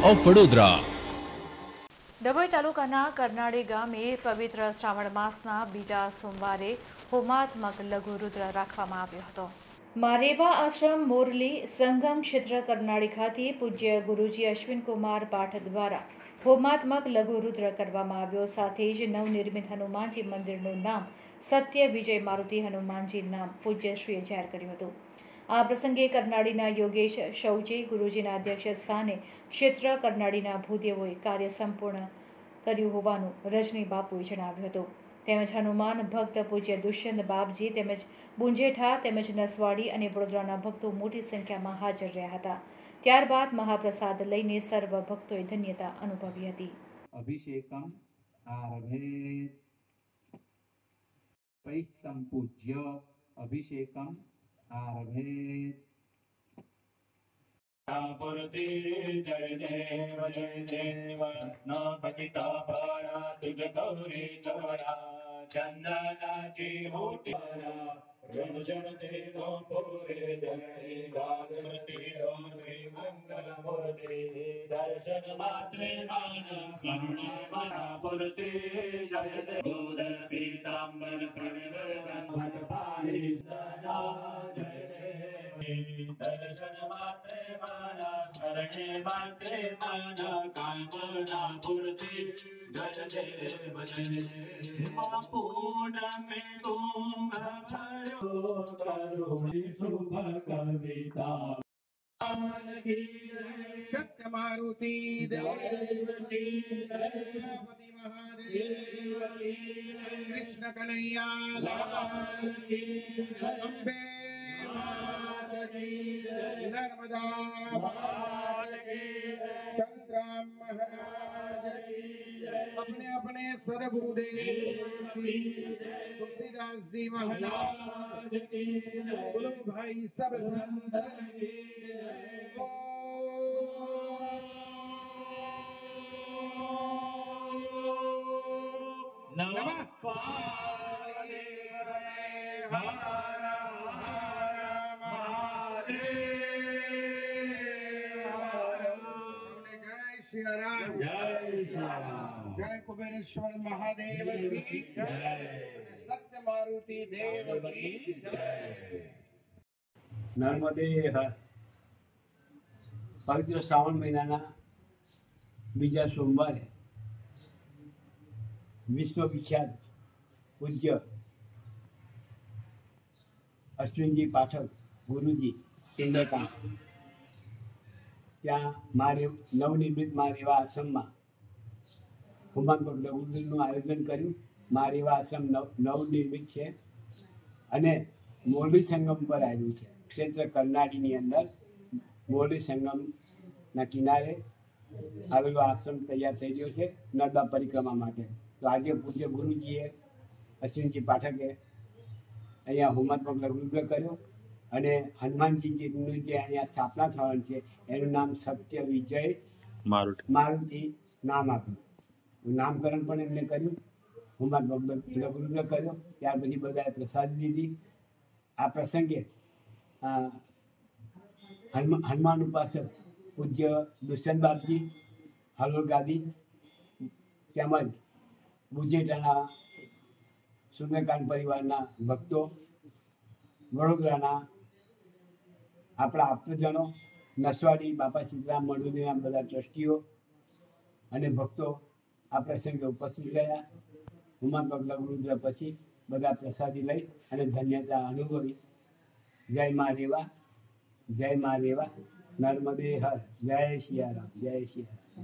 Of Vadodara. Dabhoi તાલુકાના કરનાળી ગામે પવિત્ર શ્રાવણ માસના બીજા સોમવારે હોમાત્મક લઘુરુદ્ર રાખવામાં આવ્યો હતો. મારેવા આશ્રમ મોરલી સંગમ ક્ષેત્ર કરનાળી ખાતે પૂજ્ય ગુરુજી અશ્વિનકુમાર પાઠક દ્વારા હોમાત્મક લઘુરુદ્ર કરવામાં આવ્યો. સાથે જ નવનિર્મિત હનુમાનજી મંદિરનું નામ સત્ય વિજય મારુતિ હનુમાનજી નામ પૂજ્યશ્રીએ જાહેર કર્યું હતું. આ પ્રસંગે કરનાળીના યોગેશ શૌચે ગુરુજીના અધ્યક્ષ સ્થાને ક્ષેત્ર કરનાળીના ભૂદેવોએ કાર્ય સંપૂર્ણ કર્યું હોવાનું રજની બાપુએ જણાવ્યું હતું. તેમજ હનુમાન ભક્ત પૂજ્ય દુષ્યંત બાપજી તેમજ બુંજેઠા તેમજ નસવાડી અને વડોદરાના ભક્તો મોટી સંખ્યામાં હાજર રહ્યા હતા. ત્યારબાદ મહાપ્રસાદ લઈને સર્વ ભક્તોએ ધન્યતા અનુભવી હતી. અભિષેકમ આરભેત પૈ સંપૂજ્ય અભિષેકમ આરભેત. पुरते जय देव न पतिता पारा तुझ गौरी गौरा चंदनाची होती रंजन देव पूरे जय भागवती श्री मंगल मूर्ति दर्शन मात्रे मान स्मरण मना पुरते जय देव पीतांबर प्रणवर पाहि दर्शन मात्रे माना स्मरणे मात्रे माना कामना पूर्ति जय देव पूर्ण में कुंभ भरो करुणी शुभ कविता सत्य मारुति देवती महादेव कृष्ण कन्हैया लाल की अम्बे नर्मदा संग्राम महाराज अपने अपने सदगुरुदेव तुलसीदास जी महाराज बोलो भाई सब संतन की नमः पार्वती जय कुबेरेश्वर महादेव की जय, सत्य मारुति देव की जय. नर्मदे हर. पवित्र श्रावण महीना बीजा सोमवार विश्व विख्यात पूज्य अश्विनजी पाठक गुरुजी सिंधकाम ત્યાં નવનિર્મિત મારેવા આશ્રમમાં હોમાત્મક લઘુરુદ્રનું આયોજન કર્યું. મારેવા આશ્રમ નવનિર્મિત છે અને મોરલી સંગમ પર આવ્યું છે. ક્ષેત્ર કરનાળીની અંદર મોરલી સંગમના કિનારે આવેલો આશ્રમ તૈયાર થઈ ગયો છે નર્મદા પરિક્રમા માટે. તો આજે પૂજ્ય ગુરુજીએ અશ્વિનજી પાઠકે અહીંયા હોમાત્મક લઘુરુદ્ર કર્યો અને હનુમાનજીનું જે અહીંયા સ્થાપના થવાની છે એનું નામ સત્ય વિજય મારુતિ નામ આપ્યું. નામકરણ પણ એમને કર્યું, હોમાત્મક લઘુરુદ્ર કર્યો. ત્યાર પછી બધાએ પ્રસાદ લીધી. આ પ્રસંગે હનુમાન ઉપાસક પૂજ્ય દુષ્યંત બાપજી હાલોલ ગાદી તેમજ બુજેટાના સુંદરકાંડ પરિવારના ભક્તો, વડોદરાના આપણા આપતજનો, નસવાડી બાપા સીતારામ મંડળીના બધા ટ્રસ્ટીઓ અને ભક્તો આ પ્રસંગે ઉપસ્થિત રહ્યા. હોમાત્મક લઘુરુદ્ર પછી બધા પ્રસાદી લઈ અને ધન્યતા અનુભવી. જય મા રેવા, જય મા રેવા, નર્મદે હર, જય સિયારામ, જય સિયારામ.